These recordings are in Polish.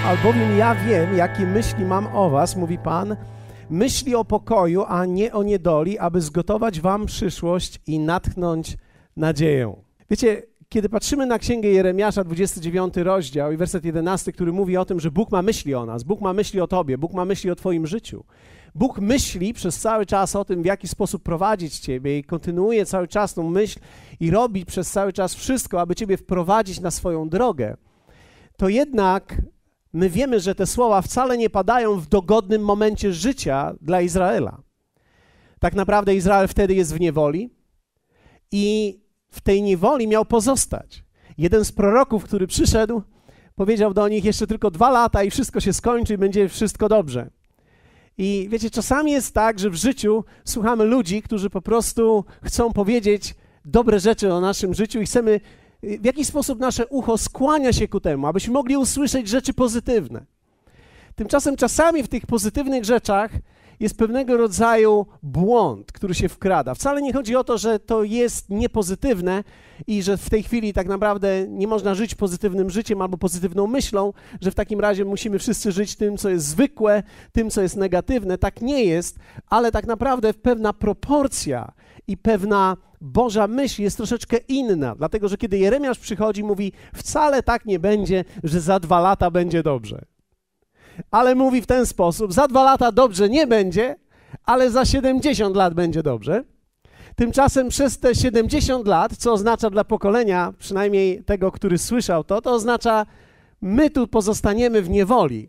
albowiem ja wiem, jakie myśli mam o was, mówi Pan, myśli o pokoju, a nie o niedoli, aby zgotować wam przyszłość i natchnąć nadzieją. Wiecie, kiedy patrzymy na Księgę Jeremiasza, 29 rozdział i werset 11, który mówi o tym, że Bóg ma myśli o nas, Bóg ma myśli o tobie, Bóg ma myśli o twoim życiu. Bóg myśli przez cały czas o tym, w jaki sposób prowadzić ciebie i kontynuuje cały czas tą myśl i robi przez cały czas wszystko, aby ciebie wprowadzić na swoją drogę. To jednak my wiemy, że te słowa wcale nie padają w dogodnym momencie życia dla Izraela. Tak naprawdę Izrael wtedy jest w niewoli i w tej niewoli miał pozostać. Jeden z proroków, który przyszedł, powiedział do nich: jeszcze tylko 2 lata i wszystko się skończy i będzie wszystko dobrze. I wiecie, czasami jest tak, że w życiu słuchamy ludzi, którzy po prostu chcą powiedzieć dobre rzeczy o naszym życiu i chcemy, w jakiś sposób nasze ucho skłania się ku temu, abyśmy mogli usłyszeć rzeczy pozytywne. Tymczasem czasami w tych pozytywnych rzeczach jest pewnego rodzaju błąd, który się wkrada. Wcale nie chodzi o to, że to jest niepozytywne i że w tej chwili tak naprawdę nie można żyć pozytywnym życiem albo pozytywną myślą, że w takim razie musimy wszyscy żyć tym, co jest zwykłe, tym, co jest negatywne. Tak nie jest, ale tak naprawdę pewna proporcja i pewna Boża myśl jest troszeczkę inna, dlatego że kiedy Jeremiasz przychodzi, mówi: wcale tak nie będzie, że za 2 lata będzie dobrze. Ale mówi w ten sposób: za 2 lata dobrze nie będzie, ale za 70 lat będzie dobrze. Tymczasem przez te 70 lat, co oznacza dla pokolenia, przynajmniej tego, który słyszał to oznacza, my tu pozostaniemy w niewoli.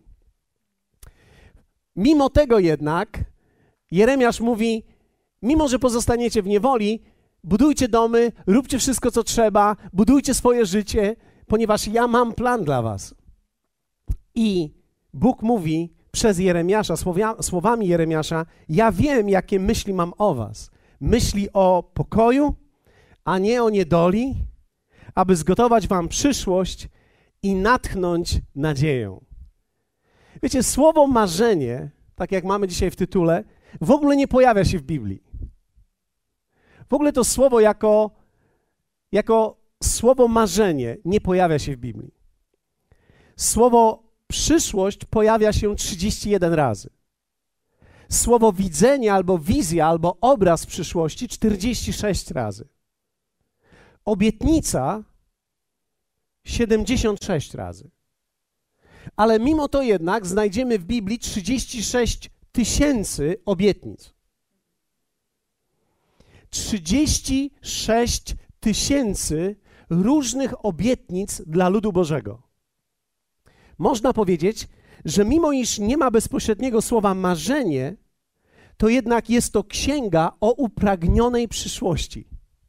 Mimo tego jednak Jeremiasz mówi: mimo że pozostaniecie w niewoli, budujcie domy, róbcie wszystko, co trzeba, budujcie swoje życie, ponieważ ja mam plan dla was. I Bóg mówi przez Jeremiasza, słowami Jeremiasza: ja wiem, jakie myśli mam o was. Myśli o pokoju, a nie o niedoli, aby zgotować wam przyszłość i natchnąć nadzieją. Wiecie, słowo marzenie, tak jak mamy dzisiaj w tytule, w ogóle nie pojawia się w Biblii. W ogóle to słowo jako słowo marzenie nie pojawia się w Biblii. Słowo przyszłość pojawia się 31 razy. Słowo widzenie albo wizja, albo obraz przyszłości 46 razy. Obietnica 76 razy. Ale mimo to jednak znajdziemy w Biblii 36 000 obietnic. 36 000 różnych obietnic dla ludu Bożego. Można powiedzieć, że mimo iż nie ma bezpośredniego słowa marzenie, to jednak jest to księga o upragnionej przyszłości.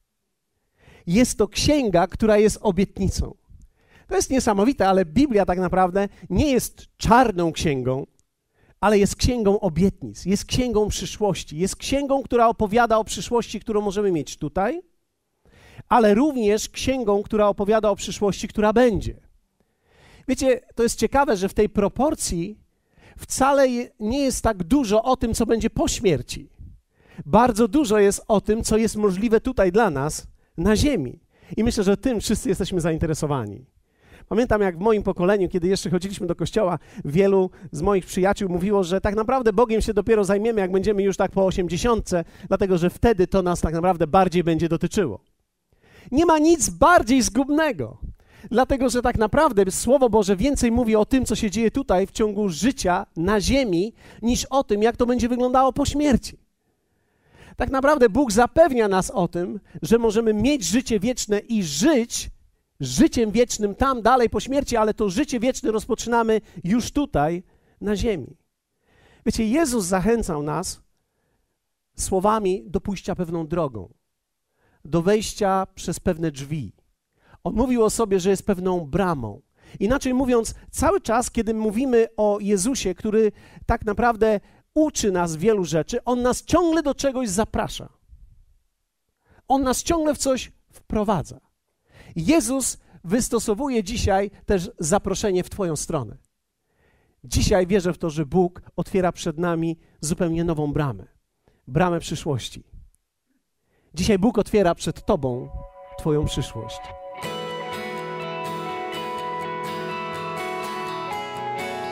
Jest to księga, która jest obietnicą. To jest niesamowite, ale Biblia tak naprawdę nie jest czarną księgą, ale jest księgą obietnic, jest księgą przyszłości, jest księgą, która opowiada o przyszłości, którą możemy mieć tutaj, ale również księgą, która opowiada o przyszłości, która będzie. Wiecie, to jest ciekawe, że w tej proporcji wcale nie jest tak dużo o tym, co będzie po śmierci. Bardzo dużo jest o tym, co jest możliwe tutaj dla nas na ziemi. I myślę, że tym wszyscy jesteśmy zainteresowani. Pamiętam, jak w moim pokoleniu, kiedy jeszcze chodziliśmy do kościoła, wielu z moich przyjaciół mówiło, że tak naprawdę Bogiem się dopiero zajmiemy, jak będziemy już tak po 80, dlatego że wtedy to nas tak naprawdę bardziej będzie dotyczyło. Nie ma nic bardziej zgubnego. Dlatego, że tak naprawdę Słowo Boże więcej mówi o tym, co się dzieje tutaj w ciągu życia na ziemi, niż o tym, jak to będzie wyglądało po śmierci. Tak naprawdę Bóg zapewnia nas o tym, że możemy mieć życie wieczne i żyć życiem wiecznym tam dalej po śmierci, ale to życie wieczne rozpoczynamy już tutaj na ziemi. Wiecie, Jezus zachęcał nas słowami do pójścia pewną drogą, do wejścia przez pewne drzwi. On mówił o sobie, że jest pewną bramą. Inaczej mówiąc, cały czas, kiedy mówimy o Jezusie, który tak naprawdę uczy nas wielu rzeczy, On nas ciągle do czegoś zaprasza. On nas ciągle w coś wprowadza. Jezus wystosowuje dzisiaj też zaproszenie w Twoją stronę. Dzisiaj wierzę w to, że Bóg otwiera przed nami zupełnie nową bramę. Bramę przyszłości. Dzisiaj Bóg otwiera przed Tobą Twoją przyszłość.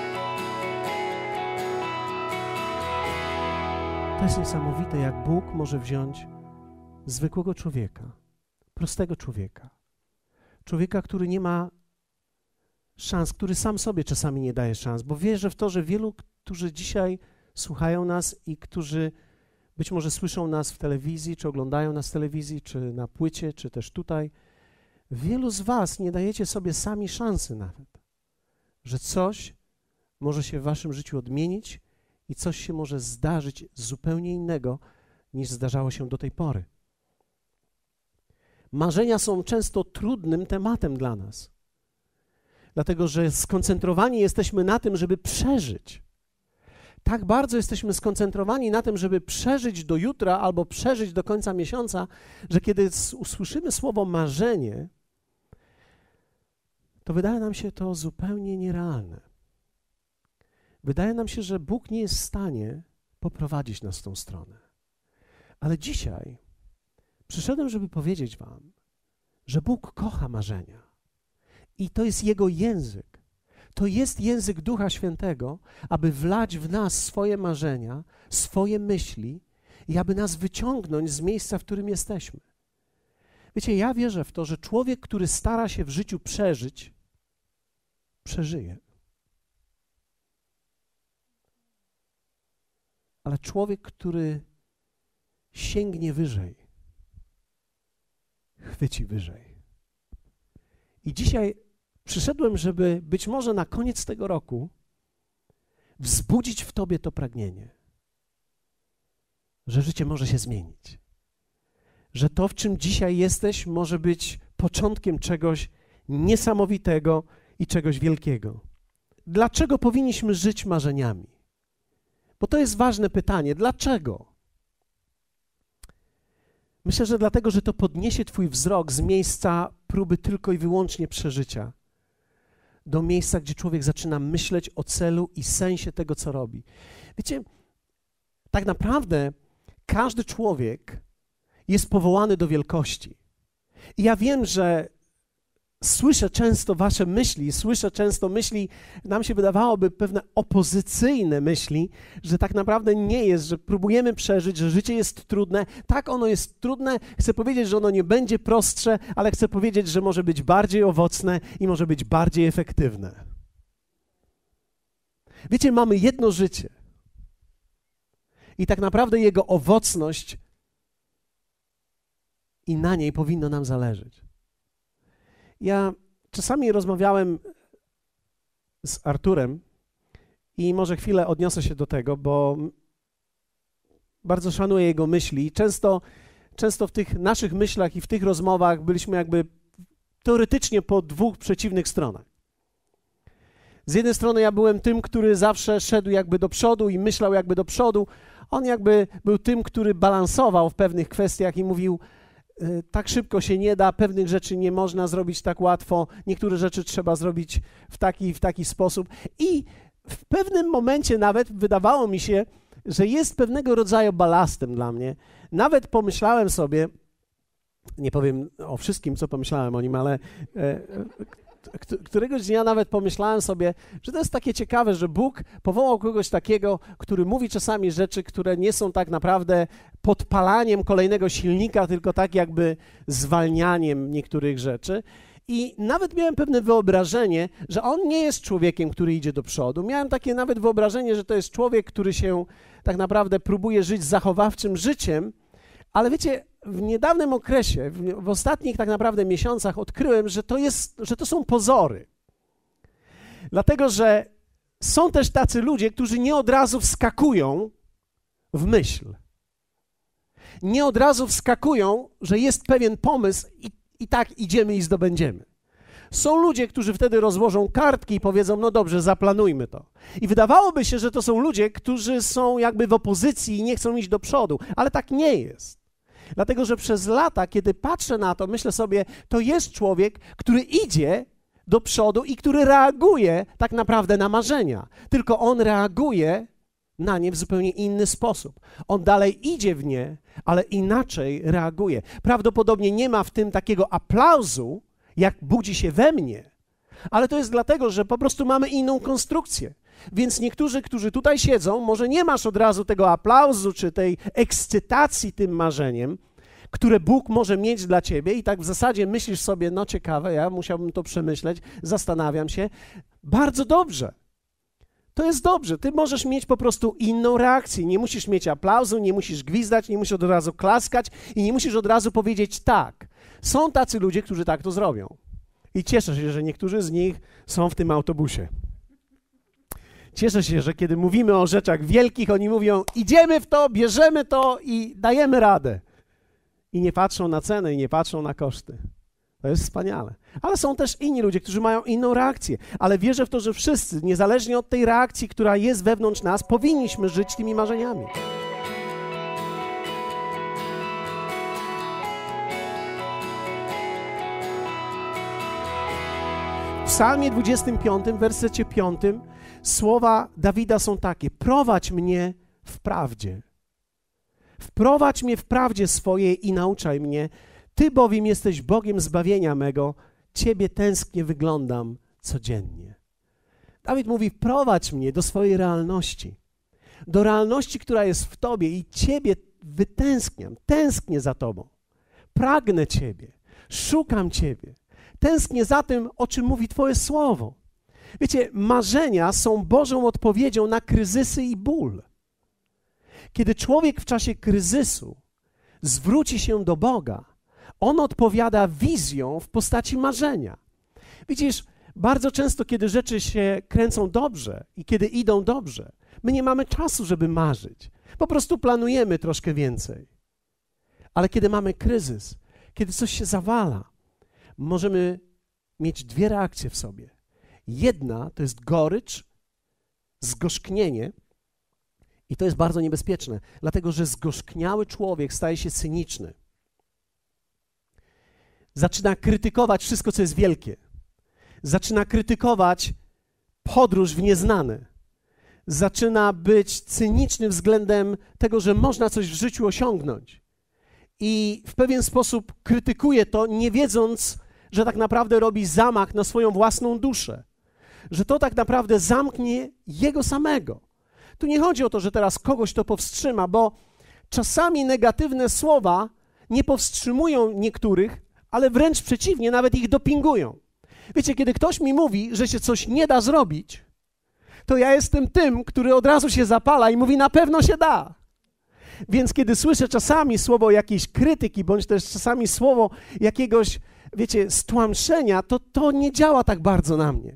To jest niesamowite, jak Bóg może wziąć zwykłego człowieka, prostego człowieka, człowieka, który nie ma szans, który sam sobie czasami nie daje szans, bo wierzę w to, że wielu, którzy dzisiaj słuchają nas i którzy być może słyszą nas w telewizji, czy oglądają nas w telewizji, czy na płycie, czy też tutaj, wielu z was nie dajecie sobie sami szansy nawet, że coś może się w waszym życiu odmienić i coś się może zdarzyć zupełnie innego, niż zdarzało się do tej pory. Marzenia są często trudnym tematem dla nas, dlatego że skoncentrowani jesteśmy na tym, żeby przeżyć. Tak bardzo jesteśmy skoncentrowani na tym, żeby przeżyć do jutra albo przeżyć do końca miesiąca, że kiedy usłyszymy słowo marzenie, to wydaje nam się to zupełnie nierealne. Wydaje nam się, że Bóg nie jest w stanie poprowadzić nas w tą stronę. Ale dzisiaj przyszedłem, żeby powiedzieć wam, że Bóg kocha marzenia. I to jest Jego język. To jest język Ducha Świętego, aby wlać w nas swoje marzenia, swoje myśli i aby nas wyciągnąć z miejsca, w którym jesteśmy. Wiecie, ja wierzę w to, że człowiek, który stara się w życiu przeżyć, przeżyje. Ale człowiek, który sięgnie wyżej, chwyci wyżej. I dzisiaj przyszedłem, żeby być może na koniec tego roku wzbudzić w tobie to pragnienie, że życie może się zmienić, że to, w czym dzisiaj jesteś, może być początkiem czegoś niesamowitego i czegoś wielkiego. Dlaczego powinniśmy żyć marzeniami? Bo to jest ważne pytanie. Dlaczego? Myślę, że dlatego, że to podniesie twój wzrok z miejsca próby tylko i wyłącznie przeżycia do miejsca, gdzie człowiek zaczyna myśleć o celu i sensie tego, co robi. Wiecie, tak naprawdę każdy człowiek jest powołany do wielkości. I ja wiem, że słyszę często wasze myśli, słyszę często myśli, nam się wydawałoby pewne opozycyjne myśli, że tak naprawdę nie jest, że próbujemy przeżyć, że życie jest trudne. Tak, ono jest trudne, chcę powiedzieć, że ono nie będzie prostsze, ale chcę powiedzieć, że może być bardziej owocne i może być bardziej efektywne. Wiecie, mamy jedno życie i tak naprawdę jego owocność i na niej powinno nam zależeć. Ja czasami rozmawiałem z Arturem i może chwilę odniosę się do tego, bo bardzo szanuję jego myśli i często w tych naszych myślach i w tych rozmowach byliśmy jakby teoretycznie po dwóch przeciwnych stronach. Z jednej strony ja byłem tym, który zawsze szedł jakby do przodu i myślał jakby do przodu. On jakby był tym, który balansował w pewnych kwestiach i mówił: tak szybko się nie da, pewnych rzeczy nie można zrobić tak łatwo, niektóre rzeczy trzeba zrobić w taki sposób. I w pewnym momencie nawet wydawało mi się, że jest pewnego rodzaju balastem dla mnie. Nawet pomyślałem sobie, nie powiem o wszystkim, co pomyślałem o nim, ale któregoś dnia nawet pomyślałem sobie, że to jest takie ciekawe, że Bóg powołał kogoś takiego, który mówi czasami rzeczy, które nie są tak naprawdę podpalaniem kolejnego silnika, tylko tak jakby zwalnianiem niektórych rzeczy. I nawet miałem pewne wyobrażenie, że on nie jest człowiekiem, który idzie do przodu. Miałem takie nawet wyobrażenie, że to jest człowiek, który się tak naprawdę próbuje żyć zachowawczym życiem, ale wiecie, w niedawnym okresie, w ostatnich tak naprawdę miesiącach odkryłem, że to są pozory. Dlatego, że są też tacy ludzie, którzy nie od razu wskakują w myśl. Nie od razu wskakują, że jest pewien pomysł i tak idziemy i zdobędziemy. Są ludzie, którzy wtedy rozłożą kartki i powiedzą: no dobrze, zaplanujmy to. I wydawałoby się, że to są ludzie, którzy są jakby w opozycji i nie chcą iść do przodu, ale tak nie jest. Dlatego, że przez lata, kiedy patrzę na to, myślę sobie, to jest człowiek, który idzie do przodu i który reaguje tak naprawdę na marzenia. Tylko on reaguje na nie w zupełnie inny sposób. On dalej idzie w nie, ale inaczej reaguje. Prawdopodobnie nie ma w tym takiego aplauzu, jak budzi się we mnie, ale to jest dlatego, że po prostu mamy inną konstrukcję. Więc niektórzy, którzy tutaj siedzą, może nie masz od razu tego aplauzu czy tej ekscytacji tym marzeniem, które Bóg może mieć dla ciebie i tak w zasadzie myślisz sobie, no ciekawe, ja musiałbym to przemyśleć, zastanawiam się. Bardzo dobrze. To jest dobrze. Ty możesz mieć po prostu inną reakcję. Nie musisz mieć aplauzu, nie musisz gwizdać, nie musisz od razu klaskać i nie musisz od razu powiedzieć tak. Są tacy ludzie, którzy tak to zrobią. I cieszę się, że niektórzy z nich są w tym autobusie. Cieszę się, że kiedy mówimy o rzeczach wielkich, oni mówią, idziemy w to, bierzemy to i dajemy radę. I nie patrzą na cenę, i nie patrzą na koszty. To jest wspaniale. Ale są też inni ludzie, którzy mają inną reakcję. Ale wierzę w to, że wszyscy, niezależnie od tej reakcji, która jest wewnątrz nas, powinniśmy żyć tymi marzeniami. W Psalmie 25, w wersecie 5 słowa Dawida są takie: prowadź mnie w prawdzie. Wprowadź mnie w prawdzie swojej i nauczaj mnie. Ty bowiem jesteś Bogiem zbawienia mego. Ciebie tęsknie wyglądam codziennie. Dawid mówi, wprowadź mnie do swojej realności. Do realności, która jest w Tobie i Ciebie wytęskniam. Tęsknię za Tobą. Pragnę Ciebie. Szukam Ciebie. Tęsknię za tym, o czym mówi Twoje słowo. Wiecie, marzenia są Bożą odpowiedzią na kryzysy i ból. Kiedy człowiek w czasie kryzysu zwróci się do Boga, on odpowiada wizją w postaci marzenia. Widzisz, bardzo często, kiedy rzeczy się kręcą dobrze i kiedy idą dobrze, my nie mamy czasu, żeby marzyć. Po prostu planujemy troszkę więcej. Ale kiedy mamy kryzys, kiedy coś się zawala, możemy mieć dwie reakcje w sobie. Jedna to jest gorycz, zgorzknienie i to jest bardzo niebezpieczne, dlatego że zgorzkniały człowiek staje się cyniczny. Zaczyna krytykować wszystko, co jest wielkie. Zaczyna krytykować podróż w nieznane. Zaczyna być cyniczny względem tego, że można coś w życiu osiągnąć. I w pewien sposób krytykuje to, nie wiedząc, że tak naprawdę robi zamach na swoją własną duszę. Że to tak naprawdę zamknie jego samego. Tu nie chodzi o to, że teraz kogoś to powstrzyma, bo czasami negatywne słowa nie powstrzymują niektórych, ale wręcz przeciwnie, nawet ich dopingują. Wiecie, kiedy ktoś mi mówi, że się coś nie da zrobić, to ja jestem tym, który od razu się zapala i mówi, na pewno się da. Więc kiedy słyszę czasami słowo jakiejś krytyki, bądź też czasami słowo jakiegoś, wiecie, stłamszenia, to nie działa tak bardzo na mnie.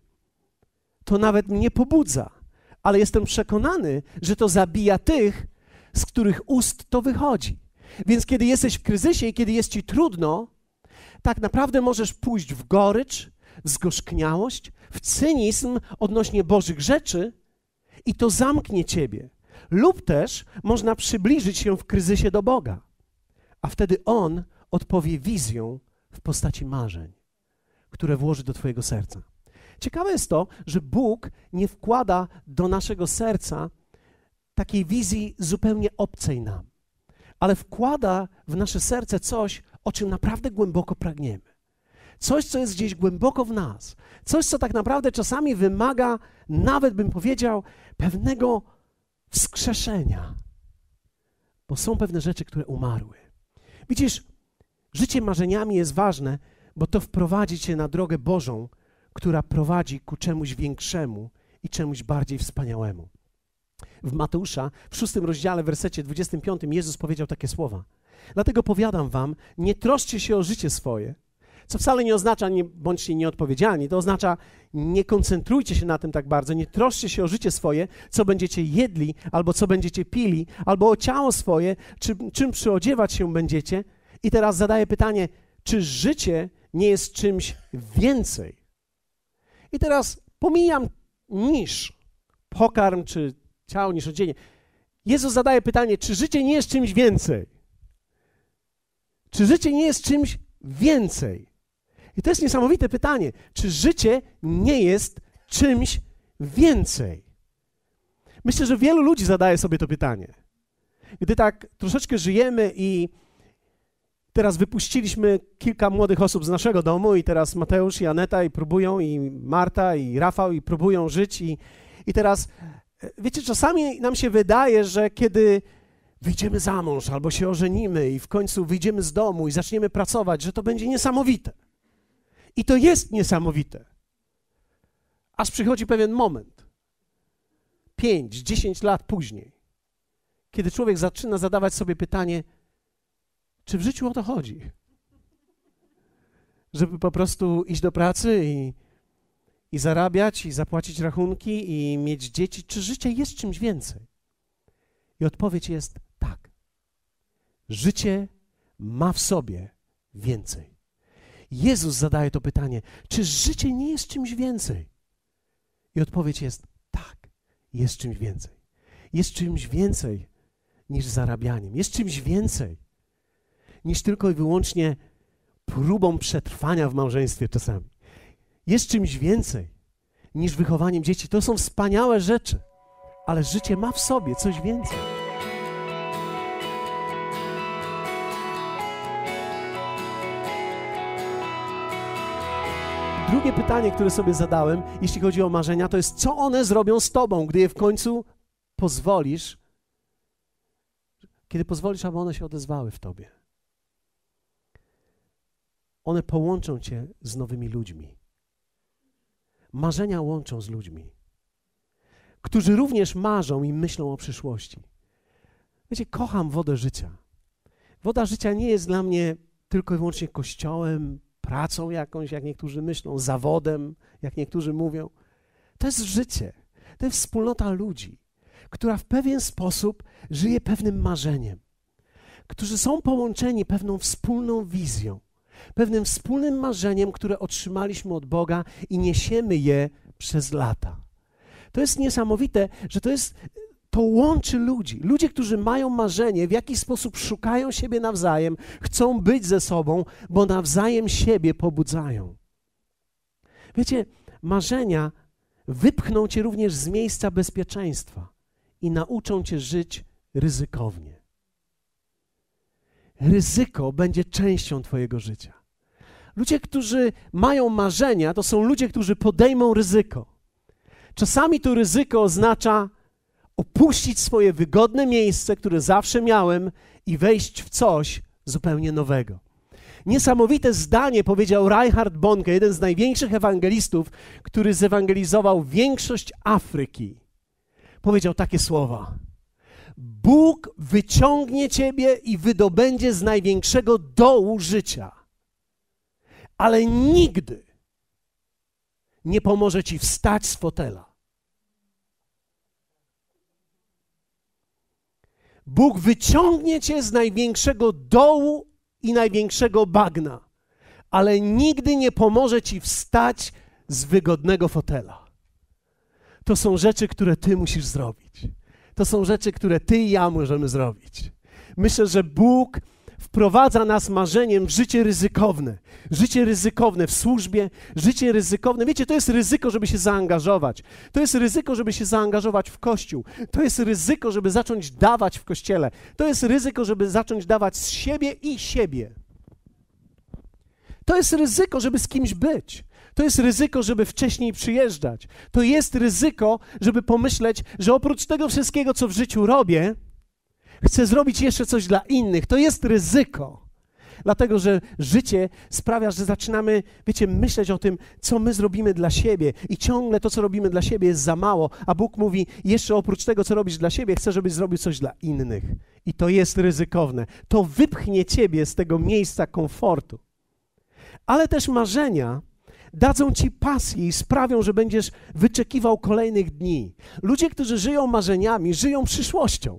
To nawet mnie pobudza, ale jestem przekonany, że to zabija tych, z których ust to wychodzi. Więc kiedy jesteś w kryzysie i kiedy jest ci trudno, tak naprawdę możesz pójść w gorycz, w zgorzkniałość, w cynizm odnośnie Bożych rzeczy i to zamknie ciebie. Lub też można przybliżyć się w kryzysie do Boga, a wtedy On odpowie wizją w postaci marzeń, które włoży do twojego serca. Ciekawe jest to, że Bóg nie wkłada do naszego serca takiej wizji zupełnie obcej nam, ale wkłada w nasze serce coś, o czym naprawdę głęboko pragniemy. Coś, co jest gdzieś głęboko w nas. Coś, co tak naprawdę czasami wymaga, nawet bym powiedział, pewnego wskrzeszenia. Bo są pewne rzeczy, które umarły. Widzisz, życie marzeniami jest ważne, bo to wprowadzi cię na drogę Bożą, która prowadzi ku czemuś większemu i czemuś bardziej wspaniałemu. W Mateusza, w 6 rozdziale, w wersecie 25 Jezus powiedział takie słowa. Dlatego powiadam wam, nie troszczcie się o życie swoje, co wcale nie oznacza nie bądźcie nieodpowiedzialni, to oznacza nie koncentrujcie się na tym tak bardzo, nie troszczcie się o życie swoje, co będziecie jedli, albo co będziecie pili, albo o ciało swoje, czym przyodziewać się będziecie. I teraz zadaję pytanie, czy życie nie jest czymś więcej? I teraz pomijam niż pokarm, czy ciało, niż odzienie. Jezus zadaje pytanie, czy życie nie jest czymś więcej? Czy życie nie jest czymś więcej? I to jest niesamowite pytanie. Czy życie nie jest czymś więcej? Myślę, że wielu ludzi zadaje sobie to pytanie. Gdy tak troszeczkę żyjemy i teraz wypuściliśmy kilka młodych osób z naszego domu i teraz Mateusz i Aneta i próbują, i Marta i Rafał i próbują żyć I teraz, wiecie, czasami nam się wydaje, że kiedy wyjdziemy za mąż albo się ożenimy i w końcu wyjdziemy z domu i zaczniemy pracować, że to będzie niesamowite. I to jest niesamowite. Aż przychodzi pewien moment, 5-10 lat później, kiedy człowiek zaczyna zadawać sobie pytanie, czy w życiu o to chodzi? Żeby po prostu iść do pracy i zarabiać, i zapłacić rachunki, i mieć dzieci. Czy życie jest czymś więcej? I odpowiedź jest tak. Życie ma w sobie więcej. Jezus zadaje to pytanie, czy życie nie jest czymś więcej? I odpowiedź jest tak, jest czymś więcej. Jest czymś więcej niż zarabianiem. Jest czymś więcej niż tylko i wyłącznie próbą przetrwania w małżeństwie czasami. Jest czymś więcej niż wychowaniem dzieci. To są wspaniałe rzeczy, ale życie ma w sobie coś więcej. Drugie pytanie, które sobie zadałem, jeśli chodzi o marzenia, to jest, co one zrobią z tobą, gdy je w końcu pozwolisz, kiedy pozwolisz, aby one się odezwały w tobie. One połączą cię z nowymi ludźmi. Marzenia łączą z ludźmi, którzy również marzą i myślą o przyszłości. Wiecie, kocham wodę życia. Woda życia nie jest dla mnie tylko i wyłącznie kościołem, pracą jakąś, jak niektórzy myślą, zawodem, jak niektórzy mówią. To jest życie. To jest wspólnota ludzi, która w pewien sposób żyje pewnym marzeniem, którzy są połączeni pewną wspólną wizją, pewnym wspólnym marzeniem, które otrzymaliśmy od Boga i niesiemy je przez lata. To jest niesamowite, że to łączy ludzi. Ludzie, którzy mają marzenie, w jakiś sposób szukają siebie nawzajem, chcą być ze sobą, bo nawzajem siebie pobudzają. Wiecie, marzenia wypchną cię również z miejsca bezpieczeństwa i nauczą cię żyć ryzykownie. Ryzyko będzie częścią twojego życia. Ludzie, którzy mają marzenia, to są ludzie, którzy podejmą ryzyko. Czasami to ryzyko oznacza opuścić swoje wygodne miejsce, które zawsze miałem i wejść w coś zupełnie nowego. Niesamowite zdanie powiedział Reinhard Bonnke, jeden z największych ewangelistów, który zewangelizował większość Afryki. Powiedział takie słowa: Bóg wyciągnie ciebie i wydobędzie z największego dołu życia, ale nigdy nie pomoże ci wstać z fotela. Bóg wyciągnie cię z największego dołu i największego bagna, ale nigdy nie pomoże ci wstać z wygodnego fotela. To są rzeczy, które ty musisz zrobić. To są rzeczy, które ty i ja możemy zrobić. Myślę, że Bóg wprowadza nas marzeniem w życie ryzykowne. Życie ryzykowne w służbie, życie ryzykowne. Wiecie, to jest ryzyko, żeby się zaangażować. To jest ryzyko, żeby się zaangażować w Kościół. To jest ryzyko, żeby zacząć dawać w Kościele. To jest ryzyko, żeby zacząć dawać z siebie i siebie. To jest ryzyko, żeby z kimś być. To jest ryzyko, żeby wcześniej przyjeżdżać. To jest ryzyko, żeby pomyśleć, że oprócz tego wszystkiego, co w życiu robię, chcę zrobić jeszcze coś dla innych. To jest ryzyko. Dlatego, że życie sprawia, że zaczynamy, wiecie, myśleć o tym, co my zrobimy dla siebie i ciągle to, co robimy dla siebie jest za mało, a Bóg mówi, jeszcze oprócz tego, co robisz dla siebie, chcę, żebyś zrobił coś dla innych. I to jest ryzykowne. To wypchnie ciebie z tego miejsca komfortu. Ale też marzenia dadzą ci pasję i sprawią, że będziesz wyczekiwał kolejnych dni. Ludzie, którzy żyją marzeniami, żyją przyszłością.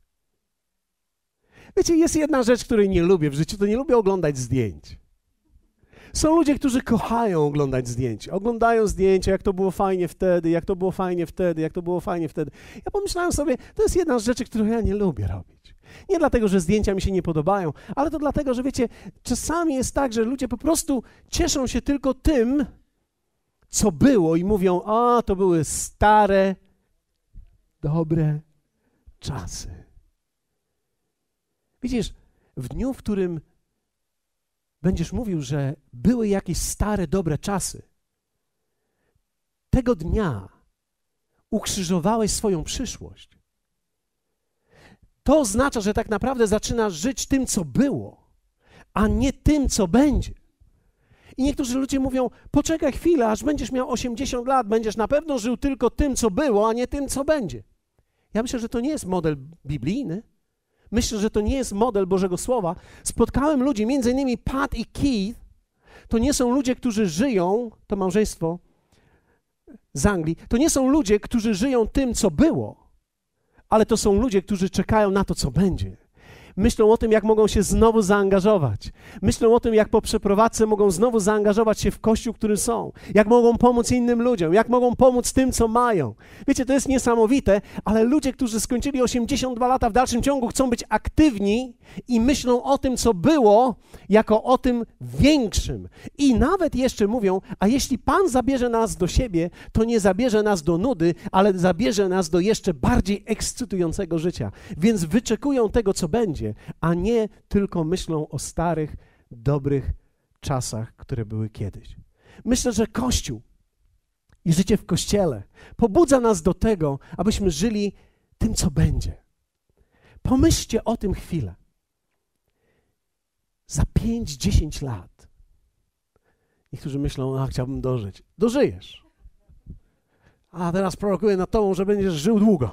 Wiecie, jest jedna rzecz, której nie lubię w życiu, to nie lubię oglądać zdjęć. Są ludzie, którzy kochają oglądać zdjęcia. Oglądają zdjęcia, jak to było fajnie wtedy, jak to było fajnie wtedy, jak to było fajnie wtedy. Ja pomyślałem sobie, to jest jedna z rzeczy, którą ja nie lubię robić. Nie dlatego, że zdjęcia mi się nie podobają, ale to dlatego, że wiecie, czasami jest tak, że ludzie po prostu cieszą się tylko tym, co było i mówią, o, to były stare, dobre czasy. Widzisz, w dniu, w którym będziesz mówił, że były jakieś stare, dobre czasy, tego dnia ukrzyżowałeś swoją przyszłość. To oznacza, że tak naprawdę zaczynasz żyć tym, co było, a nie tym, co będzie. I niektórzy ludzie mówią, poczekaj chwilę, aż będziesz miał 80 lat, będziesz na pewno żył tylko tym, co było, a nie tym, co będzie. Ja myślę, że to nie jest model biblijny. Myślę, że to nie jest model Bożego Słowa. Spotkałem ludzi, między innymi Pat i Keith, to nie są ludzie, którzy żyją, to małżeństwo z Anglii, to nie są ludzie, którzy żyją tym, co było, ale to są ludzie, którzy czekają na to, co będzie. Myślą o tym, jak mogą się znowu zaangażować. Myślą o tym, jak po przeprowadzce mogą znowu zaangażować się w kościół, w którym są. Jak mogą pomóc innym ludziom, jak mogą pomóc tym, co mają. Wiecie, to jest niesamowite, ale ludzie, którzy skończyli 82 lata w dalszym ciągu, chcą być aktywni i myślą o tym, co było, jako o tym większym. I nawet jeszcze mówią, a jeśli Pan zabierze nas do siebie, to nie zabierze nas do nudy, ale zabierze nas do jeszcze bardziej ekscytującego życia. Więc wyczekują tego, co będzie, a nie tylko myślą o starych, dobrych czasach, które były kiedyś. Myślę, że Kościół i życie w Kościele pobudza nas do tego, abyśmy żyli tym, co będzie. Pomyślcie o tym chwilę. Za 5-10 lat. Niektórzy myślą, a chciałbym dożyć. Dożyjesz. A teraz prorokuję nad tobą, że będziesz żył długo.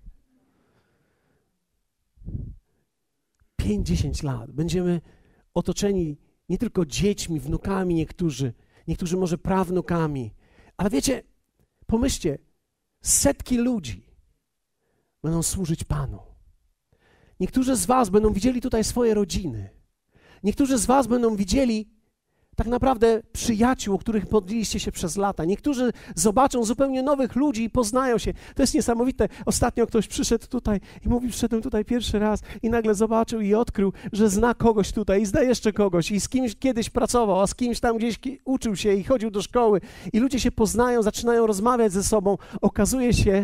5-10 lat. Będziemy otoczeni nie tylko dziećmi, wnukami niektórzy może prawnukami. Ale wiecie, pomyślcie, setki ludzi będą służyć Panu. Niektórzy z was będą widzieli tutaj swoje rodziny. Niektórzy z was będą widzieli tak naprawdę przyjaciół, o których modliliście się przez lata. Niektórzy zobaczą zupełnie nowych ludzi i poznają się. To jest niesamowite. Ostatnio ktoś przyszedł tutaj i mówi, przyszedłem tutaj pierwszy raz i nagle zobaczył i odkrył, że zna kogoś tutaj i zna jeszcze kogoś i z kimś kiedyś pracował, a z kimś tam gdzieś uczył się i chodził do szkoły. I ludzie się poznają, zaczynają rozmawiać ze sobą. Okazuje się,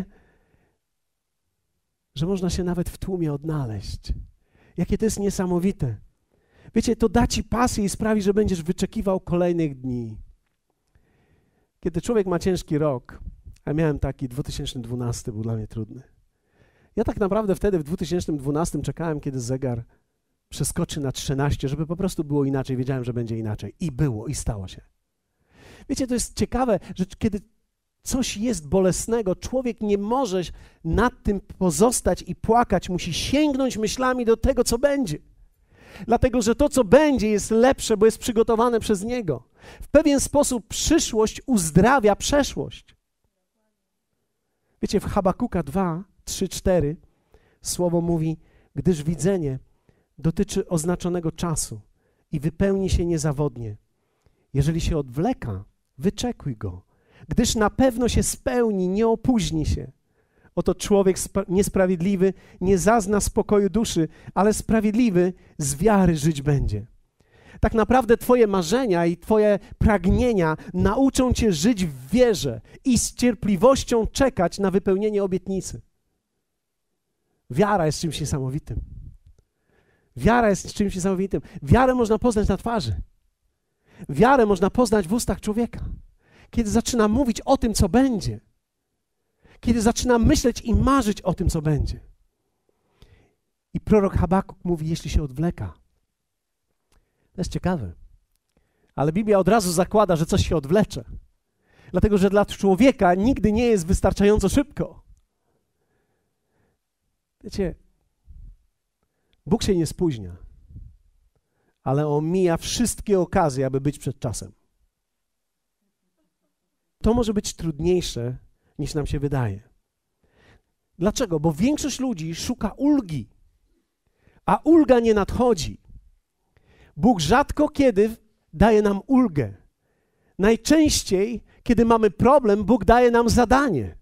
że można się nawet w tłumie odnaleźć. Jakie to jest niesamowite. Wiecie, to da ci pasję i sprawi, że będziesz wyczekiwał kolejnych dni. Kiedy człowiek ma ciężki rok, a miałem taki 2012, był dla mnie trudny. Ja tak naprawdę wtedy w 2012 czekałem, kiedy zegar przeskoczy na 13, żeby po prostu było inaczej. Wiedziałem, że będzie inaczej. I było, i stało się. Wiecie, to jest ciekawe, że kiedy coś jest bolesnego, człowiek nie może nad tym pozostać i płakać. Musi sięgnąć myślami do tego, co będzie. Dlatego, że to, co będzie, jest lepsze, bo jest przygotowane przez Niego. W pewien sposób przyszłość uzdrawia przeszłość. Wiecie, w Habakuka 2, 3, 4 słowo mówi, gdyż widzenie dotyczy oznaczonego czasu i wypełni się niezawodnie. Jeżeli się odwleka, wyczekuj go, gdyż na pewno się spełni, nie opóźni się. Oto człowiek niesprawiedliwy nie zazna spokoju duszy, ale sprawiedliwy z wiary żyć będzie. Tak naprawdę twoje marzenia i twoje pragnienia nauczą cię żyć w wierze i z cierpliwością czekać na wypełnienie obietnicy. Wiara jest czymś niesamowitym. Wiara jest czymś niesamowitym. Wiarę można poznać na twarzy. Wiarę można poznać w ustach człowieka. Kiedy zaczyna mówić o tym, co będzie. Kiedy zaczyna myśleć i marzyć o tym, co będzie. I prorok Habakuk mówi, jeśli się odwleka. To jest ciekawe. Ale Biblia od razu zakłada, że coś się odwlecze. Dlatego, że dla człowieka nigdy nie jest wystarczająco szybko. Wiecie, Bóg się nie spóźnia, ale omija wszystkie okazje, aby być przed czasem. To może być trudniejsze, niż nam się wydaje. Dlaczego? Bo większość ludzi szuka ulgi, a ulga nie nadchodzi. Bóg rzadko kiedy daje nam ulgę. Najczęściej, kiedy mamy problem, Bóg daje nam zadanie.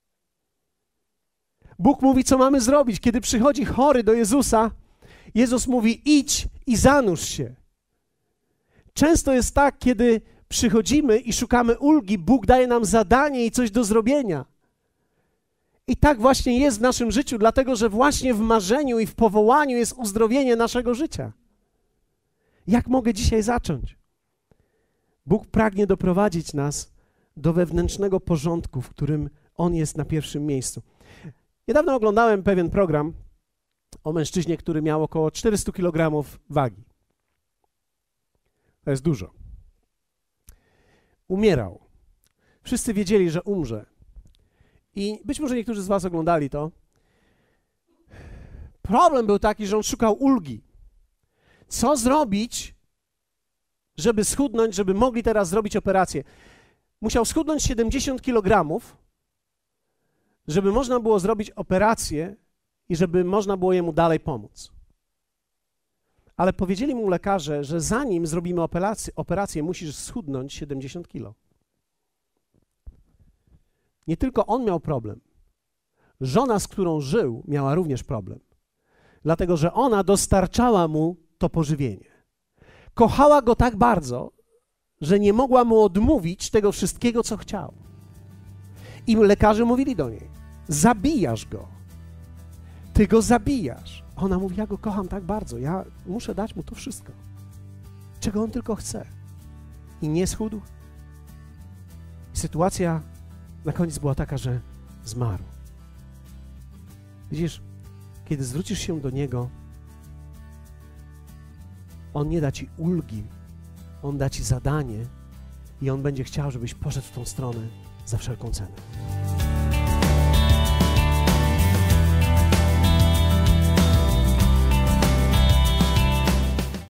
Bóg mówi, co mamy zrobić. Kiedy przychodzi chory do Jezusa, Jezus mówi, idź i zanurz się. Często jest tak, kiedy przychodzimy i szukamy ulgi, Bóg daje nam zadanie i coś do zrobienia. I tak właśnie jest w naszym życiu, dlatego że właśnie w marzeniu i w powołaniu jest uzdrowienie naszego życia. Jak mogę dzisiaj zacząć? Bóg pragnie doprowadzić nas do wewnętrznego porządku, w którym On jest na pierwszym miejscu. Niedawno oglądałem pewien program o mężczyźnie, który miał około 400 kg wagi. To jest dużo. Umierał. Wszyscy wiedzieli, że umrze. I być może niektórzy z was oglądali to. Problem był taki, że on szukał ulgi. Co zrobić, żeby schudnąć, żeby mogli teraz zrobić operację? Musiał schudnąć 70 kg, żeby można było zrobić operację i żeby można było jemu dalej pomóc. Ale powiedzieli mu lekarze, że zanim zrobimy operację musisz schudnąć 70 kg. Nie tylko on miał problem. Żona, z którą żył, miała również problem. Dlatego, że ona dostarczała mu to pożywienie. Kochała go tak bardzo, że nie mogła mu odmówić tego wszystkiego, co chciał. I lekarze mówili do niej, zabijasz go. Ty go zabijasz. Ona mówi, ja go kocham tak bardzo, ja muszę dać mu to wszystko, czego on tylko chce. I nie schudł. I sytuacja na koniec była taka, że zmarł. Widzisz, kiedy zwrócisz się do Niego, On nie da ci ulgi, On da ci zadanie i On będzie chciał, żebyś poszedł w tą stronę za wszelką cenę.